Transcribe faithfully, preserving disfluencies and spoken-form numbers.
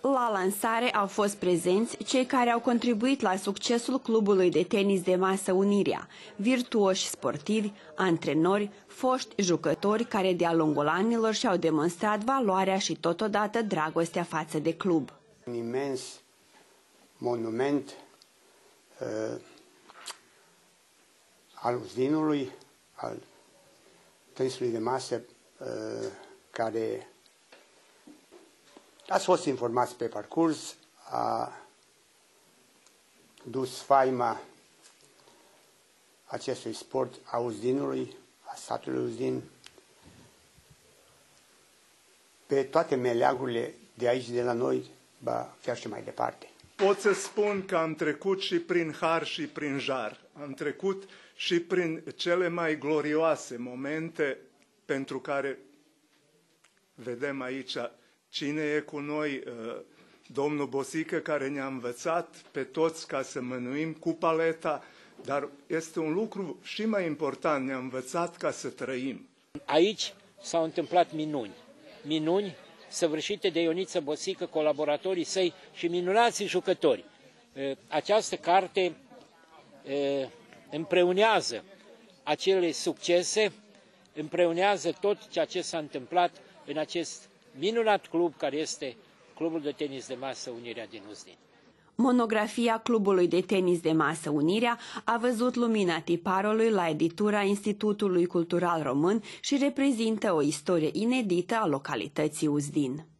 La lansare au fost prezenți cei care au contribuit la succesul clubului de tenis de masă Unirea, virtuoși sportivi, antrenori, foști jucători care de-a lungul anilor și-au demonstrat valoarea și totodată dragostea față de club. Un imens monument uh, al Uzdinului, al tenisului de masă, uh, care ați fost informați pe parcurs, a dus faima acestui sport a Uzdinului, a satului Uzdin, pe toate meleagurile de aici, de la noi, ba chiar și mai departe. Pot să spun că am trecut și prin har și prin jar. Am trecut și prin cele mai glorioase momente pentru care vedem aici cine e cu noi, domnul Bosică, care ne-a învățat pe toți ca să mânuim cu paleta, dar este un lucru și mai important, ne-a învățat ca să trăim. Aici s-au întâmplat minuni, minuni săvârșite de Ioniță Bosică, colaboratorii săi și minunații jucători. Această carte împreunează acele succese, împreunează tot ceea ce s-a întâmplat în acest minunat club care este Clubul de Tenis de Masă Unirea din Uzdin. Monografia Clubului de Tenis de Masă Unirea a văzut lumina tiparului la editura Institutului Cultural Român și reprezintă o istorie inedită a localității Uzdin.